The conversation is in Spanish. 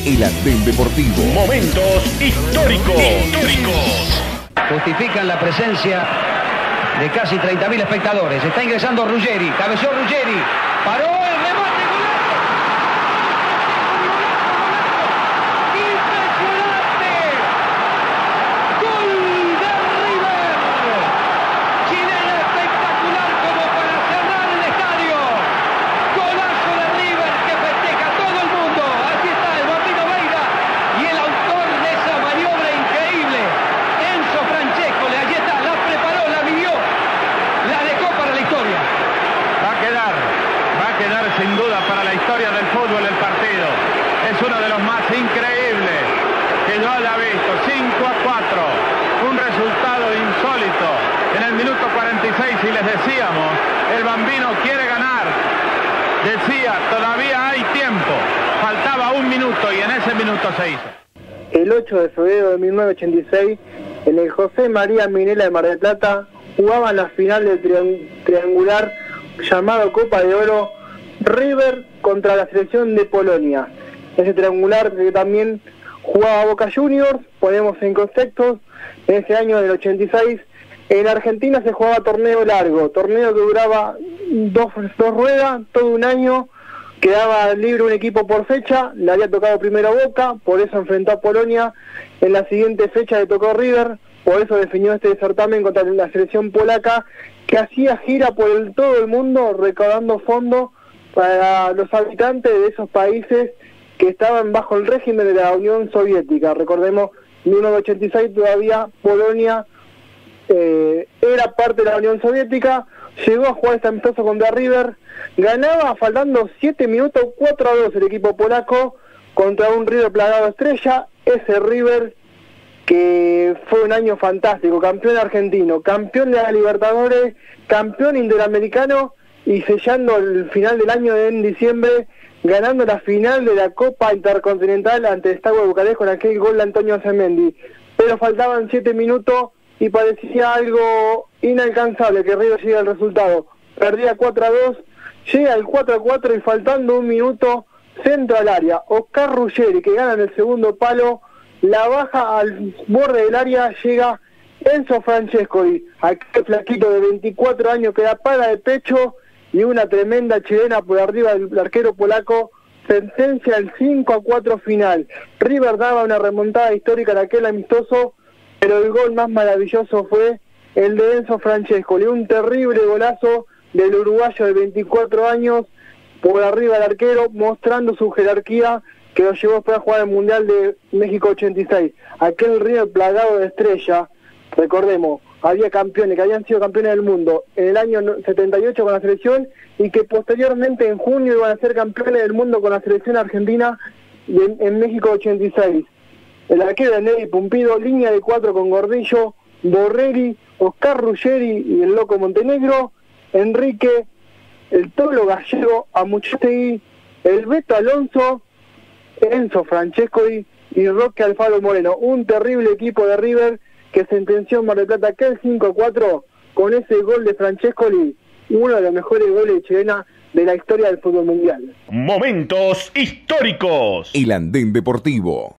El Andén Deportivo. Momentos históricos. Justifican la presencia de casi 30.000 espectadores. Está ingresando Ruggeri. Cabeció Ruggeri. Paró el remate. ¡Impresionante! ¡Gol de River! Chilena espectacular como para cerrar el estadio. Golazo de River que festeja todo el mundo. Así está el Bambino Veira y el autor de esa maniobra increíble, Enzo Francescoli. Allí está, la preparó, la vivió, la dejó para la historia. Va a quedar sin duda para la historia del fútbol el partido. Es uno de los más increíbles que yo haya visto. 5-4, un resultado insólito. En el minuto 46, y les decíamos, el Bambino quiere ganar. Decía, todavía hay tiempo. Faltaba un minuto y en ese minuto se hizo. El 8 de febrero de 1986, en el José María Minella de Mar del Plata, jugaban la final del triangular llamado Copa de Oro, River contra la selección de Polonia. Ese triangular que también jugaba Boca Juniors. Ponemos en contextos, en ese año del 86, en Argentina se jugaba torneo largo, torneo que duraba dos ruedas, todo un año. Quedaba libre un equipo por fecha, le había tocado primero a Boca, por eso enfrentó a Polonia. En la siguiente fecha le tocó River, por eso definió este certamen contra la selección polaca, que hacía gira por todo el mundo recaudando fondos para los habitantes de esos países que estaban bajo el régimen de la Unión Soviética. Recordemos, en 1986 todavía Polonia era parte de la Unión Soviética. Llegó a jugar este amistoso contra River, ganaba faltando 7 minutos, 4-2 el equipo polaco contra un River plagado de estrella. Ese River que fue un año fantástico, campeón argentino, campeón de la Libertadores, campeón interamericano y sellando el final del año en diciembre, ganando la final de la Copa Intercontinental ante el Steaua Bucarest con aquel gol de Antonio Otamendi. Pero faltaban 7 minutos y parecía algo inalcanzable que River llegue al resultado. Perdía 4-2, llega el 4-4 y faltando un minuto, centro al área. Oscar Ruggeri, que gana en el segundo palo, la baja al borde del área, llega Enzo Francescoli, aquel flaquito de 24 años que da para de pecho y una tremenda chilena por arriba del arquero polaco, sentencia el 5-4 final. River daba una remontada histórica en aquel amistoso, pero el gol más maravilloso fue el de Enzo Francescoli, un terrible golazo del uruguayo de 24 años por arriba del arquero, mostrando su jerarquía que lo llevó después a jugar el Mundial de México 86. Aquel River plagado de estrella, recordemos, había campeones que habían sido campeones del mundo en el año 78 con la selección y que posteriormente en junio iban a ser campeones del mundo con la selección argentina en México 86. El arquero de Neri Pumpido, línea de 4 con Gordillo, Borrelli, Oscar Ruggeri y el Loco Montenegro, Enrique, el Tolo Gallego, Amuchetegui, el Beto Alonso, Enzo Francescoli y Roque Alfaro Moreno. Un terrible equipo de River que sentenció en Mar del Plata aquel 5-4 con ese gol de Francescoli, uno de los mejores goles de chilena de la historia del fútbol mundial. Momentos históricos. El Andén Deportivo.